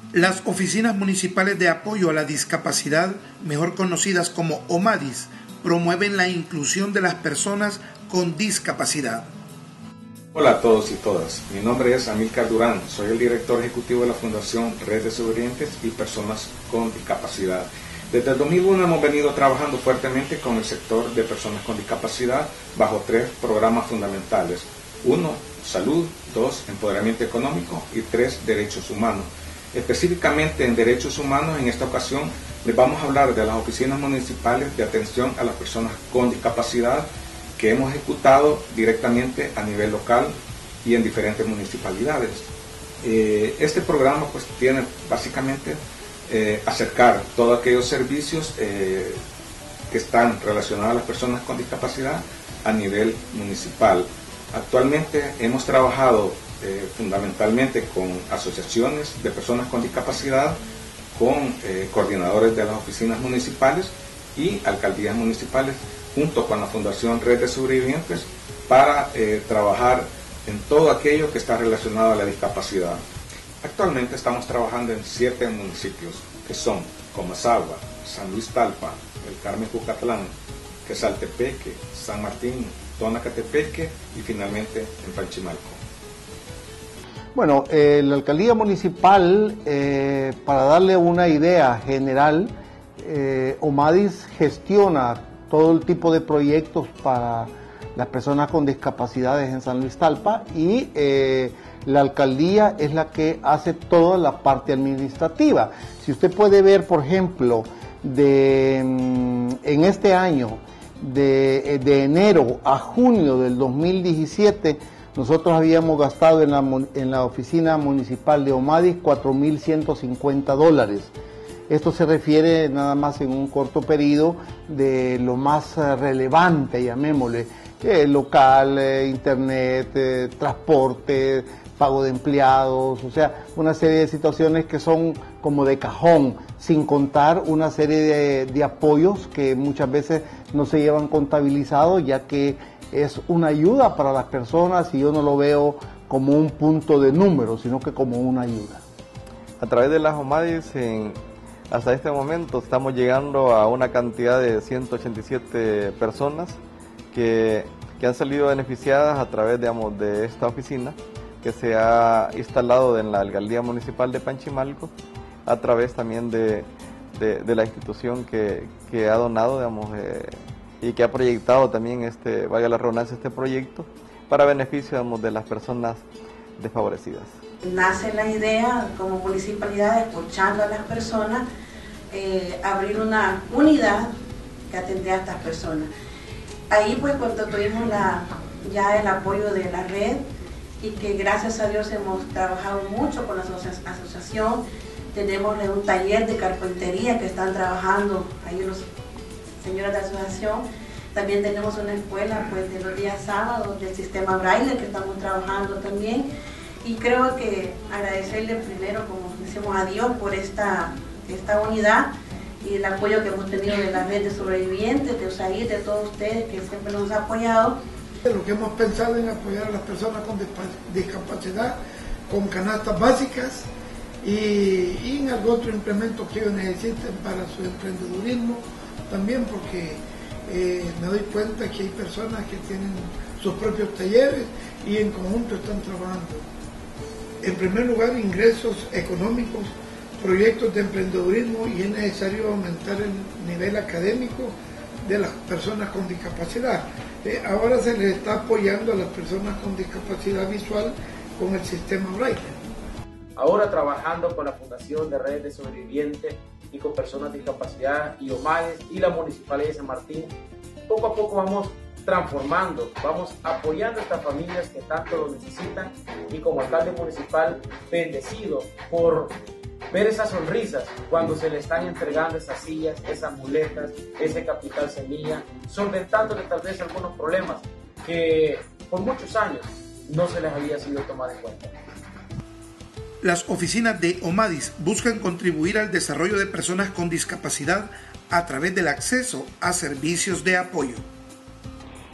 Las oficinas municipales de apoyo a la discapacidad, mejor conocidas como OMADIS, promueven la inclusión de las personas con discapacidad. Hola a todos y todas, mi nombre es Amílcar Durán, soy el director ejecutivo de la Fundación Red de Sobrevivientes y Personas con Discapacidad. Desde el 2001 hemos venido trabajando fuertemente con el sector de personas con discapacidad bajo 3 programas fundamentales. 1, salud; 2, empoderamiento económico; y 3, derechos humanos. Específicamente en derechos humanos, en esta ocasión les vamos a hablar de las oficinas municipales de atención a las personas con discapacidad que hemos ejecutado directamente a nivel local y en diferentes municipalidades. Este programa pues tiene básicamente acercar todos aquellos servicios que están relacionados a las personas con discapacidad a nivel municipal. Actualmente hemos trabajado fundamentalmente con asociaciones de personas con discapacidad, con coordinadores de las oficinas municipales y alcaldías municipales, junto con la Fundación Red de Sobrevivientes, para trabajar en todo aquello que está relacionado a la discapacidad. Actualmente estamos trabajando en 7 municipios, que son Comasagua, San Luis Talpa, El Carmen Cucatlán, Quesaltepeque, San Martín, Tonacatepeque y finalmente en Panchimalco. Bueno, la alcaldía municipal, para darle una idea general, OMADIS gestiona todo el tipo de proyectos para las personas con discapacidades en San Luis Talpa y la alcaldía es la que hace toda la parte administrativa. Si usted puede ver, por ejemplo, en este año, de enero a junio del 2017, nosotros habíamos gastado en la oficina municipal de OMADIS $4,150. Esto se refiere nada más en un corto periodo de lo más relevante, llamémosle, local, internet, transporte, pago de empleados, o sea, una serie de situaciones que son como de cajón, sin contar una serie de apoyos que muchas veces no se llevan contabilizados, ya que es una ayuda para las personas y yo no lo veo como un punto de número, sino que como una ayuda. A través de las OMADIS, hasta este momento estamos llegando a una cantidad de 187 personas que han salido beneficiadas a través, digamos, de esta oficina que se ha instalado en la alcaldía municipal de Panchimalco, a través también de la institución que ha donado, digamos, y que ha proyectado también valga la redundancia, este proyecto para beneficio, digamos, de las personas desfavorecidas. Nace la idea como municipalidad, escuchando a las personas, abrir una unidad que atendía a estas personas. Ahí pues cuando tuvimos ya el apoyo de la red y que gracias a Dios hemos trabajado mucho con la asociación, tenemos un taller de carpintería que están trabajando ahí los señores de la asociación. También tenemos una escuela pues de los días sábados del sistema Braille que estamos trabajando también. Y creo que agradecerle primero, como decimos, a Dios por esta unidad y el apoyo que hemos tenido de la red de sobrevivientes, de USAID, de todos ustedes que siempre nos han apoyado. Lo que hemos pensado en apoyar a las personas con discapacidad, con canastas básicas y en algún otro implemento que ellos necesiten para su emprendedurismo, también porque me doy cuenta que hay personas que tienen sus propios talleres y en conjunto están trabajando. En primer lugar, ingresos económicos, proyectos de emprendedurismo, y es necesario aumentar el nivel académico de las personas con discapacidad. Ahora se les está apoyando a las personas con discapacidad visual con el sistema Braille. Ahora trabajando con la Fundación de Red de Sobrevivientes y con personas de discapacidad y OMADIS y la Municipalidad de San Martín, poco a poco vamos transformando, vamos apoyando a estas familias que tanto lo necesitan, y como alcalde municipal bendecido por ver esas sonrisas cuando se le están entregando esas sillas, esas muletas, ese capital semilla, solventándole tal vez algunos problemas que por muchos años no se les había sido tomado en cuenta. Las oficinas de OMADIS buscan contribuir al desarrollo de personas con discapacidad a través del acceso a servicios de apoyo.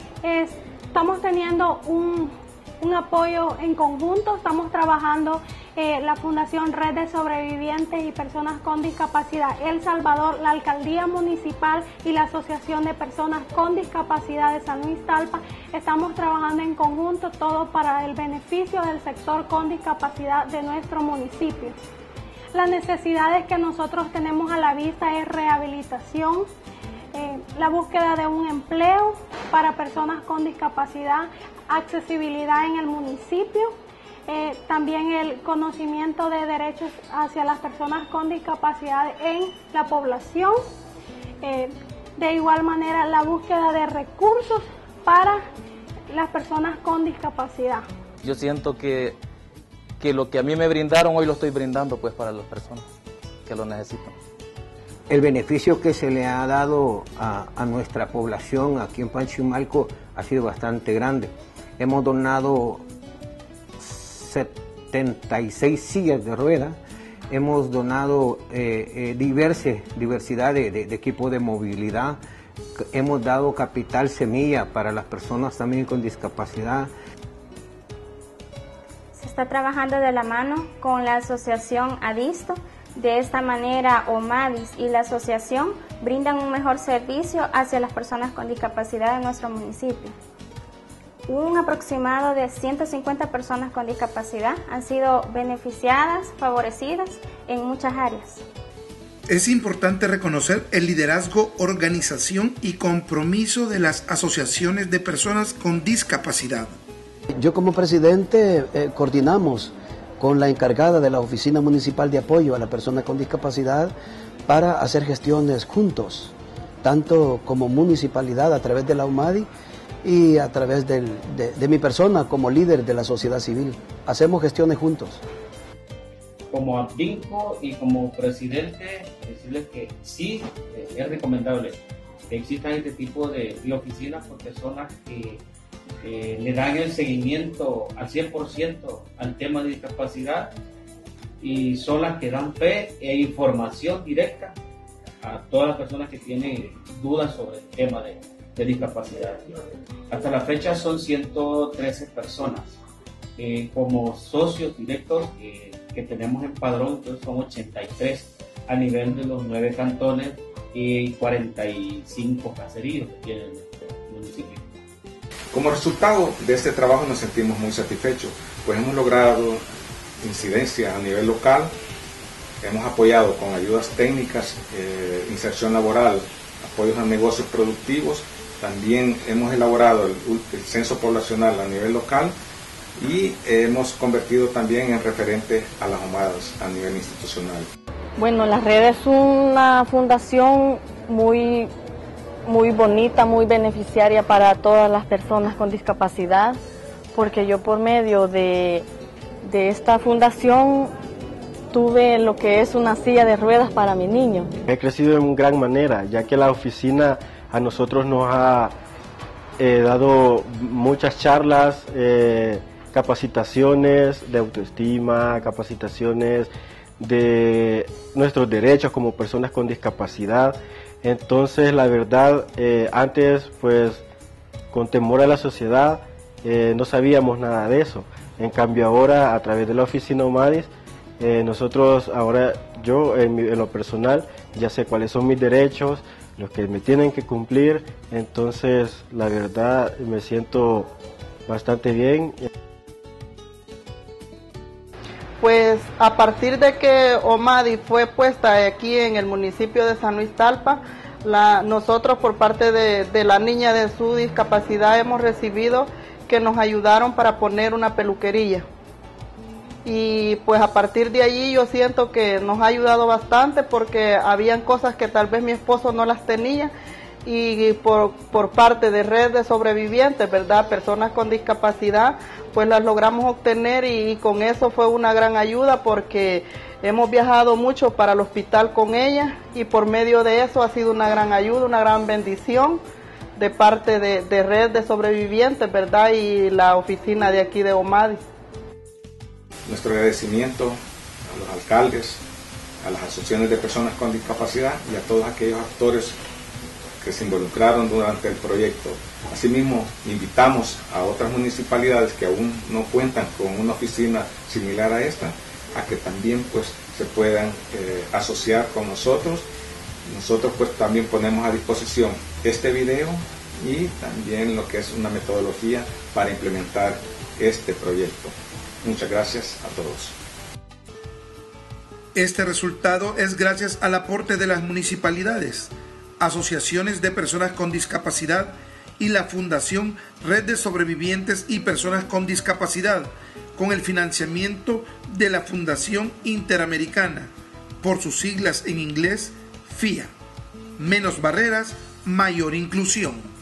Estamos teniendo un apoyo en conjunto, estamos trabajando la Fundación Red de Sobrevivientes y Personas con Discapacidad El Salvador, la Alcaldía Municipal y la Asociación de Personas con Discapacidad de San Luis Talpa, estamos trabajando en conjunto, todo para el beneficio del sector con discapacidad de nuestro municipio. Las necesidades que nosotros tenemos a la vista es rehabilitación, la búsqueda de un empleo para personas con discapacidad, accesibilidad en el municipio, también el conocimiento de derechos hacia las personas con discapacidad en la población, de igual manera la búsqueda de recursos para las personas con discapacidad. Yo siento que lo que a mí me brindaron hoy lo estoy brindando pues para las personas que lo necesitan. El beneficio que se le ha dado a nuestra población aquí en Panchimalco ha sido bastante grande. Hemos donado 76 sillas de ruedas, hemos donado diversidad de equipos de movilidad, hemos dado capital semilla para las personas también con discapacidad. Se está trabajando de la mano con la asociación ADISTO. De esta manera, OMADIS y la asociación brindan un mejor servicio hacia las personas con discapacidad en nuestro municipio. Un aproximado de 150 personas con discapacidad han sido beneficiadas, favorecidas en muchas áreas. Es importante reconocer el liderazgo, organización y compromiso de las asociaciones de personas con discapacidad. Yo como presidente coordinamos con la encargada de la Oficina Municipal de Apoyo a la Persona con Discapacidad para hacer gestiones juntos, tanto como municipalidad a través de la UMADI y a través de mi persona como líder de la sociedad civil. Hacemos gestiones juntos. Como ADINCO y como presidente, decirles que sí es recomendable que existan este tipo de oficinas por personas que le dan el seguimiento al 100% al tema de discapacidad y son las que dan fe e información directa a todas las personas que tienen dudas sobre el tema de discapacidad. Hasta la fecha son 113 personas. Como socios directos que tenemos en padrón, entonces son 83 a nivel de los 9 cantones y 45 caseríos que tiene el municipio. Como resultado de este trabajo nos sentimos muy satisfechos, pues hemos logrado incidencia a nivel local, hemos apoyado con ayudas técnicas, inserción laboral, apoyos a negocios productivos, también hemos elaborado el censo poblacional a nivel local y hemos convertido también en referente a las OMADIS a nivel institucional. Bueno, la red es una fundación muy bonita, muy beneficiaria para todas las personas con discapacidad, porque yo por medio de esta fundación tuve lo que es una silla de ruedas para mi niño. He crecido en gran manera, ya que la oficina a nosotros nos ha dado muchas charlas, capacitaciones de autoestima, capacitaciones de nuestros derechos como personas con discapacidad. Entonces, la verdad, antes, pues, con temor a la sociedad, no sabíamos nada de eso. En cambio, ahora, a través de la oficina OMADIS, nosotros, ahora, yo, en lo personal, ya sé cuáles son mis derechos, los que me tienen que cumplir. Entonces, la verdad, me siento bastante bien. Pues a partir de que OMADI fue puesta aquí en el municipio de San Luis Talpa, nosotros por parte de la niña de su discapacidad hemos recibido que nos ayudaron para poner una peluquería. Y pues a partir de allí yo siento que nos ha ayudado bastante porque habían cosas que tal vez mi esposo no las tenía y por parte de Red de Sobrevivientes, ¿verdad? Personas con discapacidad, pues las logramos obtener y con eso fue una gran ayuda porque hemos viajado mucho para el hospital con ella y por medio de eso ha sido una gran ayuda, una gran bendición de parte de Red de Sobrevivientes, ¿verdad? Y la oficina de aquí de OMADIS. Nuestro agradecimiento a los alcaldes, a las asociaciones de personas con discapacidad y a todos aquellos actores que se involucraron durante el proyecto. Asimismo, invitamos a otras municipalidades que aún no cuentan con una oficina similar a esta, a que también pues se puedan asociar con nosotros. Nosotros pues también ponemos a disposición este video y también lo que es una metodología para implementar este proyecto. Muchas gracias a todos. Este resultado es gracias al aporte de las municipalidades, asociaciones de personas con discapacidad y la Fundación Red de Sobrevivientes y Personas con Discapacidad, con el financiamiento de la Fundación Interamericana, por sus siglas en inglés FIA. Menos barreras, mayor inclusión.